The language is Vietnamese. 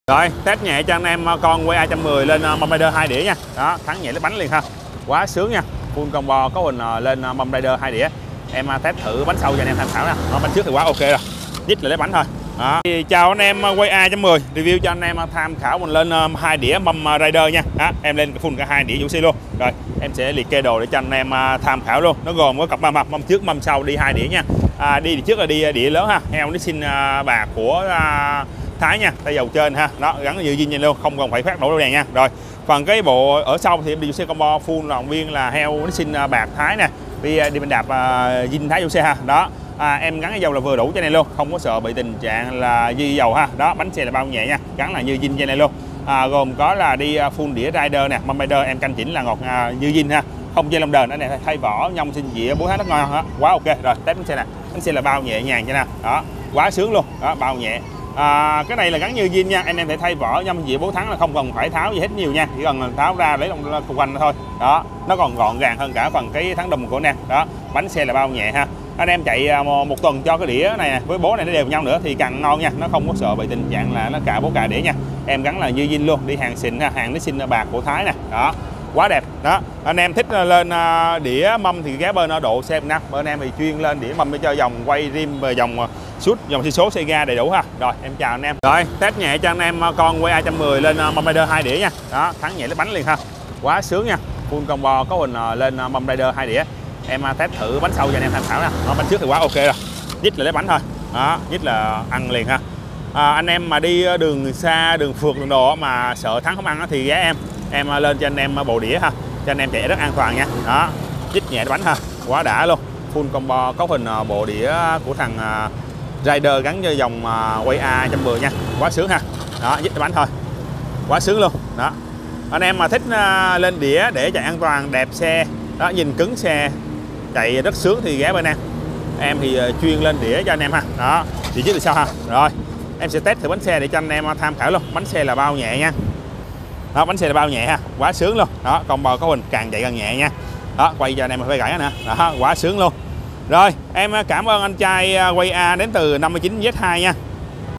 Rồi, test nhẹ cho anh em con QA 110 lên Mom Rider 2 đĩa nha. Đó, thắng nhẹ lấy bánh liền ha. Quá sướng nha. Full combo có hình lên Mom Rider 2 đĩa. Em test thử bánh sau cho anh em tham khảo nè. Đó, bánh trước thì quá ok rồi. Dít là lấy bánh thôi. Đó. Thì chào anh em QA 110, review cho anh em tham khảo mình lên 2 đĩa Mom Rider nha. Đó, em lên full cả 2 đĩa vũ xi luôn. Rồi, em sẽ liệt kê đồ để cho anh em tham khảo luôn. Nó gồm có cặp mâm trước, mâm sau đi 2 đĩa nha. Đi trước là đi đĩa lớn ha. Heo nó xin bạc của Thái nha, tay dầu trên ha, đó gắn giữ zin luôn, không cần phải phát nổ đâu đèn nha. Rồi phần cái bộ ở sau thì em đi xe combo full là viên là heo nó xin bạc Thái nè, đi bên đạp zin Thái vô xe ha. Đó em gắn cái dầu là vừa đủ cho này luôn, không có sợ bị tình trạng là dư dầu ha. Đó bánh xe là bao nhẹ nha, gắn là như zin cho này luôn. Gồm có là đi full đĩa rider nè, Mom Rider em canh chỉnh là ngọt như zin ha, không dây lông đờn. Anh này thay vỏ nhông xin dĩa 4 tháng rất ngon ha, quá ok. Rồi test bánh xe nè, bánh xe là bao nhẹ nhàng cho nè, đó quá sướng luôn, đó bao nhẹ. Cái này là gắn như zin nha, anh em thể thay vỏ nhâm dĩa 4 tháng là không cần phải tháo gì hết nhiều nha, chỉ cần tháo ra lấy cục quanh thôi. Đó nó còn gọn gàng hơn cả phần cái tháng đùm của anh em. Đó bánh xe là bao nhẹ ha. Anh em chạy một tuần cho cái đĩa này với bố này nó đều nhau nữa thì càng ngon nha, nó không có sợ bị tình trạng là nó cạ bố cạ đĩa nha. Em gắn là như zin luôn, đi hàng xịn ha, hàng nó xin bạc của Thái nè. Đó quá đẹp. Đó anh em thích lên đĩa mâm thì ghé bên độ xem nè, bên em thì chuyên lên đĩa mâm để cho dòng quay rim và dòng suốt dòng xi số xe ga đầy đủ ha. Rồi em chào anh em. Rồi test nhẹ cho anh em con QA 110 lên Mom Rider 2 đĩa nha. Đó thắng nhẹ lấy bánh liền ha, quá sướng nha. Full combo có hình lên Mom Rider 2 đĩa. Em test thử bánh sau cho anh em tham khảo nè. Đó, bánh trước thì quá ok rồi, dít là lấy bánh thôi. Đó dít là ăn liền ha. Anh em mà đi đường xa, đường phượt, đường đồ mà sợ thắng không ăn thì ghé em lên cho anh em bộ đĩa ha, cho anh em chạy rất an toàn nha. Đó dít nhẹ bánh ha, quá đã luôn. Full combo có hình bộ đĩa của thằng Rider gắn với dòng QA 110 nha, quá sướng ha. Đó dít bánh thôi, quá sướng luôn. Đó anh em mà thích lên đĩa để chạy an toàn đẹp xe, đó nhìn cứng xe chạy rất sướng thì ghé bên em thì chuyên lên đĩa cho anh em ha. Đó thì chứ thì sao ha. Rồi em sẽ test thử bánh xe để cho anh em tham khảo luôn. Bánh xe là bao nhẹ nha. Đó bánh xe là bao nhẹ ha, quá sướng luôn. Đó combo có hình càng chạy càng nhẹ nha. Đó quay cho anh em phải gãy nè. Đó quá sướng luôn. Rồi em cảm ơn anh trai QA đến từ 59Z2 nha.